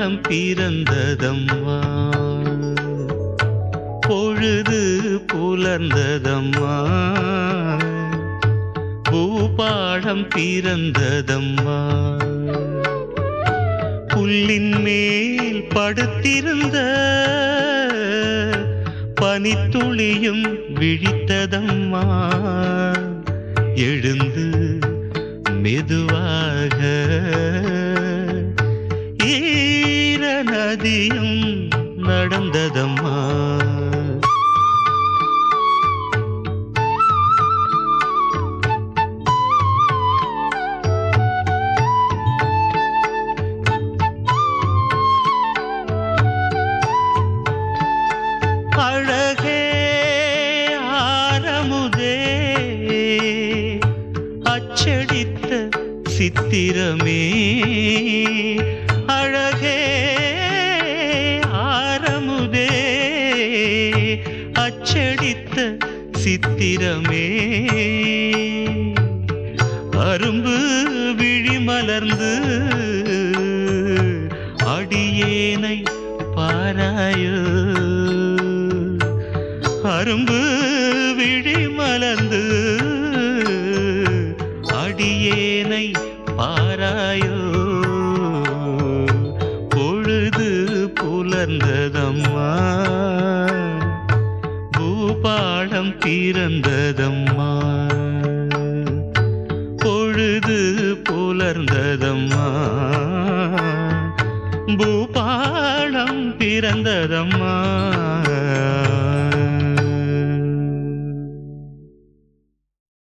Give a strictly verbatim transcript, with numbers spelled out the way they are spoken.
பூபாலம் பிறந்ததம்மா, பொழுது புலர்ந்ததம்மா, பூபாலம் பிறந்ததம்மா. புல்லின் மேல் படுத்திருந்த பனித்துளியும் விழித்ததம்மா, எழுந்து மெதுவாக ஈர நதியும் நடந்ததம்மா. அழகே ஆரமுதே, அச்சடித்த சித்திரமே, அழகே ஆரமுதே, அச்சடித்த சித்திரமே, அரும்பு விழிமலர்ந்து அடியேனை பாராயோ, அரும்பு விழிமலர்ந்து அடியேனை பாராயோ. பொழுது புலர்ந்ததம்மா, பூபாலம் பிறந்ததம்மா, பொழுது புலர்ந்ததம்மா, பூபாலம் பிறந்ததம்மா.